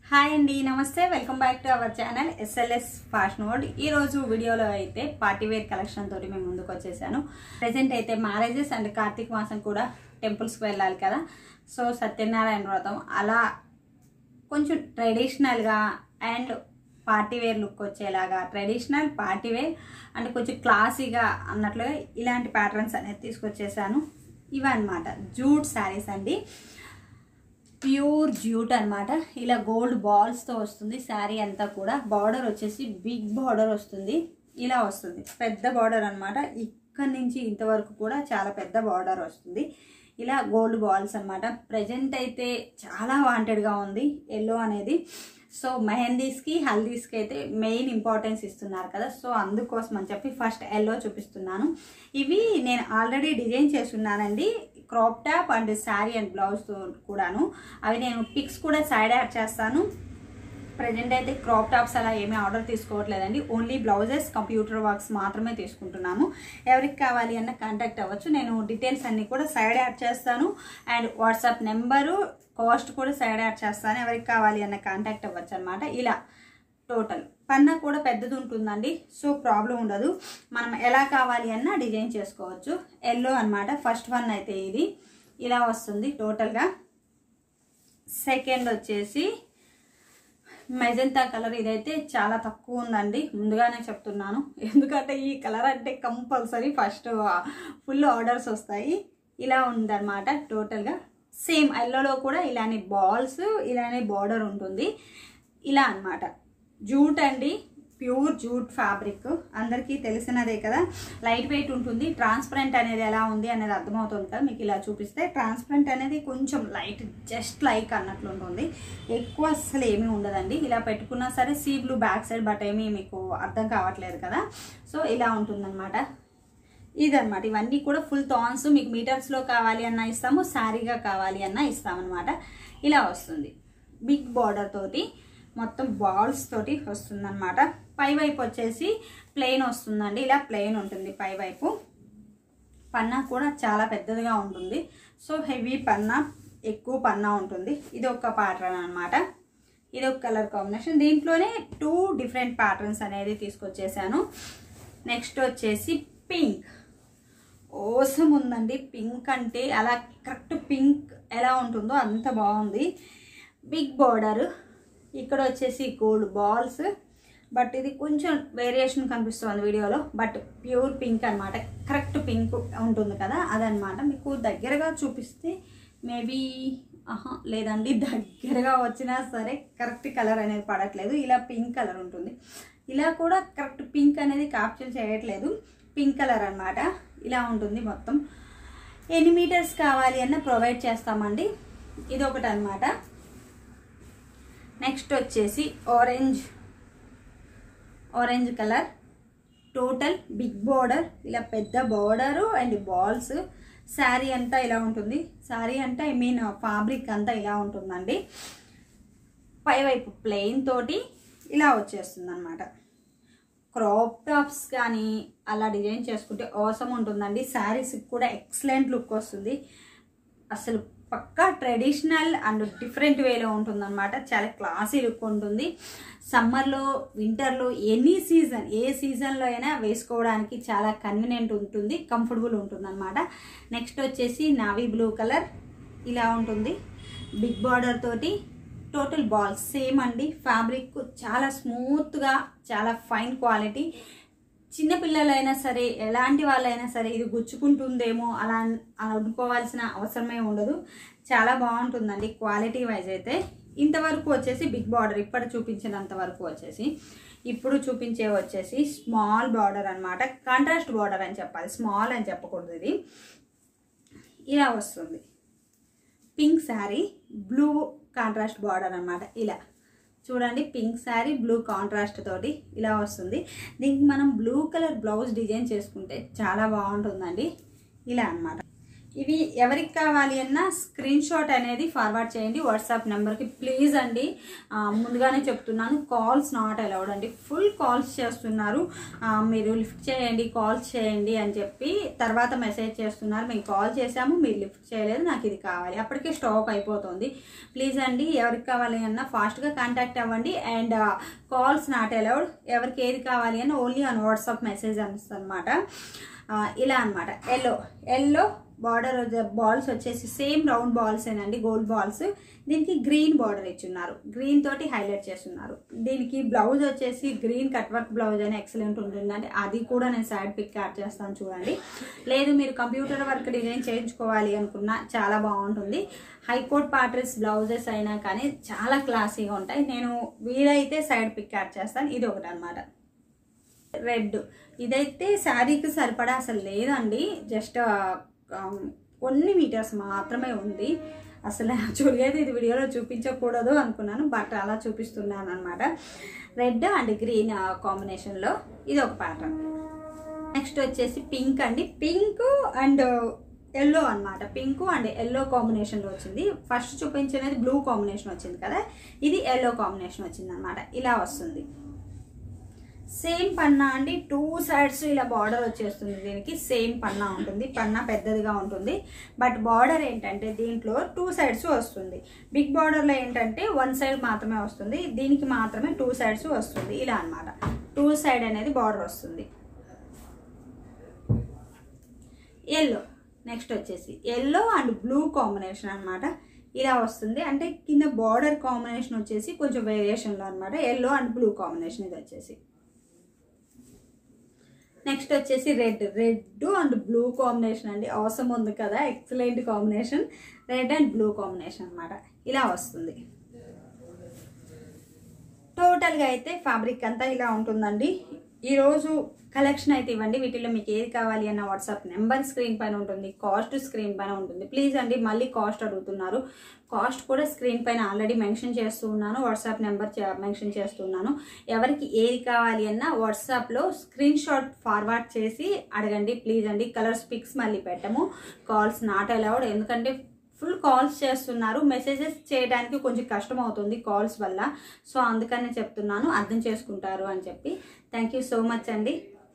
Hi అండి, నమస్తే. Welcome back to our channel SLS fashion world. ఈ రోజు వీడియోలో అయితే పార్టీ వేర్ కలెక్షన్ తోటి మేము ముందుకు వచ్చేసాను. ప్రెజెంట్ అయితే మ్యారేజెస్ అండ్ కార్తీక మాసం కూడా టెంపుల్స్కి వెళ్ళాలి కదా. సో సత్యనారాయణ వ్రతం అలా కొంచెం ట్రెడిషనల్గా అండ్ పార్టీ వేర్ లుక్ వచ్చేలాగా, ట్రెడిషనల్ పార్టీ వేర్ అండ్ కొంచెం క్లాసీగా అన్నట్లుగా ఇలాంటి ప్యాటర్న్స్ అనేది తీసుకొచ్చేసాను. ఇవన్నమాట జూట్ శారీస్ అండి, ప్యూర్ జ్యూట్ అనమాట. ఇలా గోల్డ్ బాల్స్తో వస్తుంది శారీ అంతా కూడా. బార్డర్ వచ్చేసి బిగ్ బార్డర్ వస్తుంది, ఇలా వస్తుంది పెద్ద బార్డర్ అనమాట. ఇక్కడ నుంచి ఇంతవరకు కూడా చాలా పెద్ద బార్డర్ వస్తుంది. ఇలా గోల్డ్ బాల్స్ అనమాట. ప్రజెంట్ అయితే చాలా వాంటెడ్గా ఉంది ఎల్లో అనేది. సో మెహందీస్కి హల్దీస్కి అయితే మెయిన్ ఇంపార్టెన్స్ ఇస్తున్నారు కదా. సో అందుకోసం అని చెప్పి ఫస్ట్ ఎల్లో చూపిస్తున్నాను. ఇవి నేను ఆల్రెడీ డిజైన్ చేస్తున్నానండి, crop top and sari and blouse కూడాను. అవి నేను పిక్స్ కూడా సైడ్ యాడ్ చేస్తాను. ప్రజెంట్ అయితే క్రాప్ టాప్స్ అలా ఏమీ ఆర్డర్ తీసుకోవట్లేదండి, ఓన్లీ బ్లౌజెస్ కంప్యూటర్ వర్క్స్ మాత్రమే తీసుకుంటున్నాము. ఎవరికి కావాలి అన్న కాంటాక్ట్ అవ్వచ్చు. నేను డీటెయిల్స్ అన్నీ కూడా సైడ్ యాడ్ చేస్తాను అండ్ వాట్సాప్ నెంబరు, కాస్ట్ కూడా సైడ్ యాడ్ చేస్తాను. ఎవరికి కావాలి అన్న కాంటాక్ట్ అవ్వచ్చు అనమాట. ఇలా టోటల్ పన్నా కూడా పెద్దది ఉంటుందండి, సో ప్రాబ్లం ఉండదు. మనం ఎలా కావాలి అన్న డిజైన్ చేసుకోవచ్చు. ఎల్లో అనమాట ఫస్ట్ వన్ అయితే ఇది ఇలా వస్తుంది టోటల్గా. సెకండ్ వచ్చేసి మెజంతా కలర్. ఇదైతే చాలా తక్కువ ఉందండి, ముందుగానే చెప్తున్నాను, ఎందుకంటే ఈ కలర్ అంటే కంపల్సరీ ఫస్ట్ ఫుల్ ఆర్డర్స్ వస్తాయి. ఇలా ఉందన్నమాట టోటల్గా. సేమ్ ఎల్లోలో కూడా ఇలానే బాల్స్, ఇలానే బార్డర్ ఉంటుంది. ఇలా అన్నమాట. జూట్ అండి, ప్యూర్ జూట్ ఫ్యాబ్రిక్ అందరికీ తెలిసినదే కదా. లైట్ వెయిట్ ఉంటుంది. ట్రాన్స్పరెంట్ అనేది ఎలా ఉంది అనేది అర్థమవుతుంది కదా మీకు. ఇలా చూపిస్తే ట్రాన్స్పరెంట్ అనేది కొంచెం లైట్, జస్ట్ లైక్ అన్నట్లు ఉంటుంది, ఎక్కువ అసలు ఏమీ ఉండదండి. ఇలా పెట్టుకున్నా సరే sea blue back side, but ఏమీ మీకు అర్థం కావట్లేదు కదా. సో ఇలా ఉంటుందన్నమాట. ఇదన్నమాట. ఇవన్నీ కూడా ఫుల్ థాన్స్. మీకు మీటర్స్లో కావాలి అన్నా ఇస్తాము, శారీగా కావాలి అన్నా ఇస్తామన్నమాట. ఇలా వస్తుంది బిగ్ బార్డర్ తోటి, మొత్తం బాల్స్ తోటి వస్తుందన్నమాట. పై వైపు వచ్చేసి ప్లెయిన్ వస్తుందండి, ఇలా ప్లెయిన్ ఉంటుంది పై వైపు. పన్నా కూడా చాలా పెద్దదిగా ఉంటుంది, సో హెవీ పన్నా, ఎక్కువ పన్నా ఉంటుంది. ఇది ఒక ప్యాటర్న్ అనమాట. ఇది ఒక కలర్ కాంబినేషన్. దీంట్లోనే 2 డిఫరెంట్ ప్యాటర్న్స్ అనేది తీసుకొచ్చేసాను. నెక్స్ట్ వచ్చేసి పింక్. ఓసం ఉందండి పింక్ అంటే, అలా కరెక్ట్ పింక్ ఎలా ఉంటుందో అంత బాగుంది. బిగ్ బార్డర్, ఇక్కడ వచ్చేసి గోల్డ్ బాల్స్, బట్ ఇది కొంచెం వేరియేషన్ కనిపిస్తుంది వీడియోలో, బట్ ప్యూర్ పింక్ అనమాట. కరెక్ట్ పింక్ ఉంటుంది కదా అదనమాట. మీకు దగ్గరగా చూపిస్తే మేబీ లేదండి, దగ్గరగా వచ్చినా సరే కరెక్ట్ కలర్ అనేది పడట్లేదు. ఇలా పింక్ కలర్ ఉంటుంది. ఇలా కూడా కరెక్ట్ పింక్ అనేది క్యాప్చర్ చేయట్లేదు, పింక్ కలర్ అనమాట. ఇలా ఉంటుంది మొత్తం. ఎన్ని మీటర్స్ కావాలి అన్న ప్రొవైడ్ చేస్తామండి. ఇది ఒకటి అనమాట. నెక్స్ట్ వచ్చేసి orange colour. Total big border, ఇలా పెద్ద బార్డరు అండ్ బాల్స్. శారీ అంతా ఇలా ఉంటుంది. శారీ అంటే ఐ మీన్ ఫ్యాబ్రిక్ అంతా ఇలా ఉంటుందండి. పైవైపు ప్లెయిన్ తోటి ఇలా వచ్చేస్తుంది అనమాట. క్రాప్ టాప్స్ కానీ అలా డిజైన్ చేసుకుంటే అవసరం ఉంటుందండి. శారీస్కి కూడా ఎక్సలెంట్ లుక్ వస్తుంది. అసలు పక్కా ట్రెడిషనల్ అండ్ డిఫరెంట్ వేలో ఉంటుందన్నమాట. చాలా క్లాసీ లుక్ ఉంటుంది. సమ్మర్లో, వింటర్లో, ఎనీ సీజన్, ఏ సీజన్లో అయినా వేసుకోవడానికి చాలా కన్వీనియంట్ ఉంటుంది, కంఫర్టబుల్ ఉంటుంది అనమాట. నెక్స్ట్ వచ్చేసి నావీ బ్లూ కలర్. ఇలా ఉంటుంది బిగ్ బార్డర్ తోటి. టోటల్ బాల్స్ సేమ్ అండి. ఫ్యాబ్రిక్ చాలా స్మూత్గా, చాలా ఫైన్ క్వాలిటీ. చిన్నపిల్లలైనా సరే, ఎలాంటి వాళ్ళైనా సరే ఇది గుచ్చుకుంటుందేమో అలా అనుకోవాల్సిన అవసరమే ఉండదు. చాలా బాగుంటుందండి క్వాలిటీ వైజ్ అయితే. ఇంతవరకు వచ్చేసి బిగ్ బార్డర్, ఇప్పుడు చూపించినంత వరకు వచ్చేసి. ఇప్పుడు చూపించే వచ్చేసి స్మాల్ బార్డర్ అనమాట. కాంట్రాస్ట్ బార్డర్ అని చెప్పాలి, స్మాల్ అని చెప్పకూడదు. ఇది ఇలా వస్తుంది. Pink sari, blue contrast border అనమాట. ఇలా చూడండి, పింక్ శారీ బ్లూ కాంట్రాస్ట్ తోటి ఇలా వస్తుంది. దీనికి మనం బ్లూ కలర్ బ్లౌజ్ డిజైన్ చేసుకుంటే చాలా బాగుంటుందండి. ఇలా అనమాట. ఇవి ఎవరికి కావాలి అన్నా స్క్రీన్ షాట్ అనేది ఫార్వర్డ్ చేయండి వాట్సాప్ నెంబర్కి ప్లీజ్ అండి. ముందుగానే చెప్తున్నాను, కాల్స్ నాట్ అలౌడ్ అండి. ఫుల్ కాల్స్ చేస్తున్నారు, మీరు లిఫ్ట్ చేయండి, కాల్స్ చేయండి అని చెప్పి తర్వాత మెసేజ్ చేస్తున్నారు. మేము కాల్ చేసాము, మీరు లిఫ్ట్ చేయలేదు, నాకు ఇది కావాలి. అప్పటికే స్టాక్ అయిపోతుంది. ప్లీజ్ అండి, ఎవరికి కావాలి అన్నా ఫాస్ట్గా కాంటాక్ట్ అవ్వండి. And calls not allowed. ఎవరికి ఏది కావాలి అన్నా ఓన్లీ ఆన్ వాట్సాప్ మెసేజ్ అనిస్తుంది అనమాట. ఇలా అనమాట. ఎల్లో బార్డర్ బాల్స్ వచ్చేసి సేమ్ రౌండ్ బాల్స్ ఏనండి, గోల్డ్ బాల్స్. దీనికి గ్రీన్ బార్డర్ ఇచ్చున్నారు, గ్రీన్ తోటి హైలైట్ చేస్తున్నారు. దీనికి బ్లౌజ్ వచ్చేసి గ్రీన్ కట్ వర్క్ బ్లౌజ్ అని ఎక్సలెంట్ ఉంటుందండి. అది కూడా నేను సైడ్ పిక్ యాడ్ చేస్తాను చూడండి. లేదు మీరు కంప్యూటర్ వర్క్ డిజైన్ చేయించుకోవాలి అనుకున్నా చాలా బాగుంటుంది. హైకోర్ట్ ప్యాటర్న్స్ బ్లౌజెస్ అయినా కానీ చాలా క్లాసీగా ఉంటాయి. నేను వీలైతే సైడ్ పిక్ యాడ్ చేస్తాను. ఇది ఒకటి అనమాట. రెడ్ ఇదైతే శారీకి సరిపడా అసలు లేదండి, జస్ట్ కొన్ని మీటర్స్ మాత్రమే ఉంది. అసలు యాక్చువల్గా అయితే ఇది వీడియోలో చూపించకూడదు అనుకున్నాను, బట్ అలా చూపిస్తున్నాను అనమాట. రెడ్ అండ్ గ్రీన్ కాంబినేషన్లో ఇది ఒక ప్యాటర్న్. నెక్స్ట్ వచ్చేసి పింక్ అండి, పింక్ అండ్ ఎల్లో అనమాట. పింక్ అండ్ ఎల్లో కాంబినేషన్లో వచ్చింది. ఫస్ట్ చూపించినది బ్లూ కాంబినేషన్ వచ్చింది కదా, ఇది ఎల్లో కాంబినేషన్ వచ్చింది అనమాట. ఇలా వస్తుంది. సేమ్ పన్నా అండి, 2 సైడ్స్ ఇలా బార్డర్ వచ్చేస్తుంది. దీనికి సేమ్ పన్నా ఉంటుంది, పన్నా పెద్దదిగా ఉంటుంది. బట్ బార్డర్ ఏంటంటే దీంట్లో 2 సైడ్స్ వస్తుంది. బిగ్ బార్డర్లో ఏంటంటే 1 సైడ్ మాత్రమే వస్తుంది, దీనికి మాత్రమే 2 సైడ్స్ వస్తుంది. ఇలా అనమాట, 2 సైడ్ అనేది బార్డర్ వస్తుంది. ఎల్లో నెక్స్ట్ వచ్చేసి ఎల్లో అండ్ బ్లూ కాంబినేషన్ అనమాట. ఇలా వస్తుంది. అంటే కింద బార్డర్ కాంబినేషన్ వచ్చేసి కొంచెం వేరియేషన్లో అనమాట. ఎల్లో అండ్ బ్లూ కాంబినేషన్ ఇది వచ్చేసి. నెక్స్ట్ వచ్చేసి రెడ్ అండ్ బ్లూ కాంబినేషన్ అండి. అవసరం ఉంది కదా, excellent combination. Red and blue combination అనమాట. ఇలా వస్తుంది. టోటల్గా అయితే ఫ్యాబ్రిక్ అంతా ఇలా ఉంటుందండి. ఈరోజు కలెక్షన్ అయితే ఇవ్వండి. వీటిలో మీకు ఏది కావాలి అన్న వాట్సాప్ నెంబర్ స్క్రీన్ పైన ఉంటుంది, కాస్ట్ స్క్రీన్ పైన ఉంటుంది. ప్లీజ్ అండి, మళ్ళీ కాస్ట్ అడుగుతున్నారు. కాస్ట్ కూడా స్క్రీన్ పైన ఆల్రెడీ మెన్షన్ చేస్తూ ఉన్నాను, వాట్సాప్ నెంబర్ మెన్షన్ చేస్తున్నాను. ఎవరికి ఏది కావాలి అన్నా వాట్సాప్లో స్క్రీన్ షాట్ ఫార్వర్డ్ చేసి అడగండి ప్లీజ్ అండి. కలర్స్ పిక్స్ మళ్ళీ పెట్టము, కాల్స్ నాట్ అలౌడ్. ఎందుకంటే ఫుల్ కాల్స్ చేస్తున్నారు, మెసేజెస్ చేయడానికి కొంచెం కష్టం అవుతుంది కాల్స్ వల్ల. సో అందుకనే చెప్తున్నాను, అర్థం చేసుకుంటారు అని చెప్పి. థ్యాంక్ యూ సో మచ్ అండి.